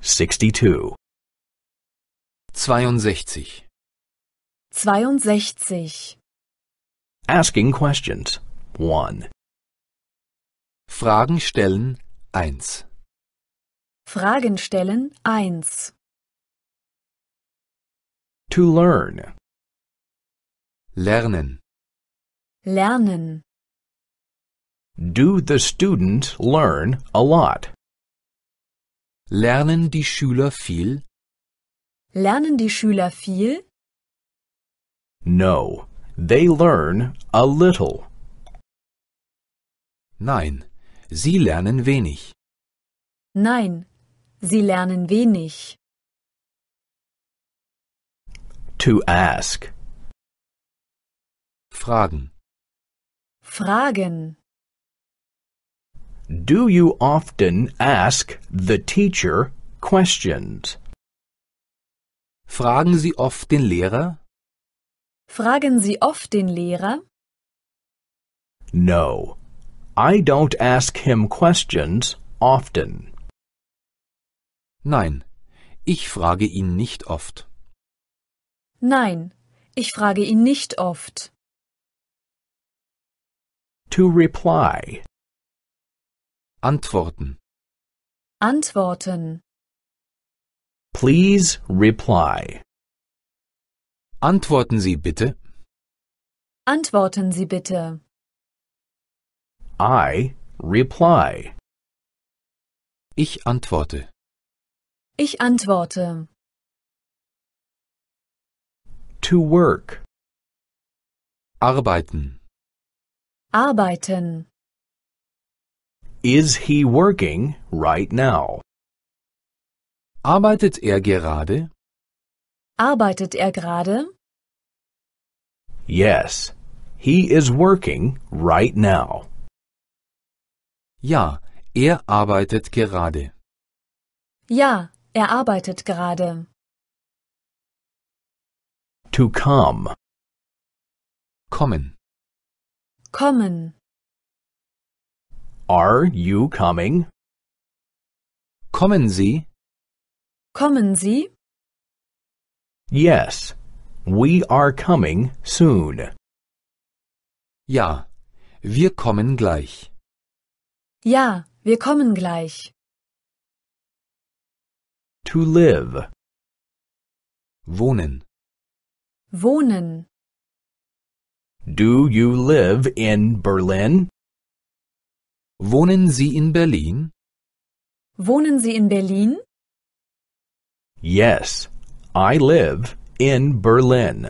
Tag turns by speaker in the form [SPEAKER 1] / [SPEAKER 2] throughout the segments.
[SPEAKER 1] 62.
[SPEAKER 2] 62.
[SPEAKER 3] 62.
[SPEAKER 1] Asking questions. 1.
[SPEAKER 2] Fragen stellen 1.
[SPEAKER 3] Fragen stellen 1.
[SPEAKER 1] To learn.
[SPEAKER 2] Lernen.
[SPEAKER 3] Lernen.
[SPEAKER 1] Do the students learn a lot?
[SPEAKER 2] Lernen die Schüler viel?
[SPEAKER 3] Lernen die Schüler viel?
[SPEAKER 1] No, they learn a little.
[SPEAKER 2] Nein, sie lernen wenig.
[SPEAKER 3] Nein, sie lernen wenig.
[SPEAKER 1] To ask.
[SPEAKER 2] Fragen.
[SPEAKER 3] Fragen.
[SPEAKER 1] Do you often ask the teacher questions?
[SPEAKER 2] Fragen Sie oft den Lehrer?
[SPEAKER 3] Fragen Sie oft den Lehrer?
[SPEAKER 1] No, I don't ask him questions often.
[SPEAKER 2] Nein, ich frage ihn nicht oft.
[SPEAKER 3] Nein, ich frage ihn nicht oft.
[SPEAKER 1] To reply.
[SPEAKER 2] Antworten.
[SPEAKER 3] Antworten.
[SPEAKER 1] Please reply.
[SPEAKER 2] Antworten Sie bitte.
[SPEAKER 3] Antworten Sie bitte.
[SPEAKER 1] I reply.
[SPEAKER 2] Ich antworte.
[SPEAKER 3] Ich antworte.
[SPEAKER 1] To work.
[SPEAKER 2] Arbeiten.
[SPEAKER 3] Arbeiten.
[SPEAKER 1] Is he working right now?
[SPEAKER 2] Arbeitet er gerade?
[SPEAKER 3] Arbeitet er gerade?
[SPEAKER 1] Yes, he is working right now.
[SPEAKER 2] Ja, er arbeitet gerade.
[SPEAKER 3] Ja, er arbeitet gerade.
[SPEAKER 1] To come.
[SPEAKER 2] Kommen.
[SPEAKER 3] Kommen.
[SPEAKER 1] Are you coming?
[SPEAKER 2] Kommen Sie?
[SPEAKER 3] Kommen Sie?
[SPEAKER 1] Yes, we are coming soon.
[SPEAKER 2] Ja, wir kommen gleich.
[SPEAKER 3] Ja, wir kommen gleich.
[SPEAKER 1] To live.
[SPEAKER 2] Wohnen.
[SPEAKER 3] Wohnen.
[SPEAKER 1] Do you live in Berlin?
[SPEAKER 2] Wohnen Sie in Berlin?
[SPEAKER 3] Wohnen Sie in Berlin?
[SPEAKER 1] Yes, I live in Berlin.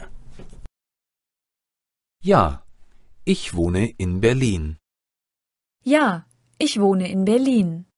[SPEAKER 2] Ja, ich wohne in Berlin.
[SPEAKER 3] Ja, ich wohne in Berlin.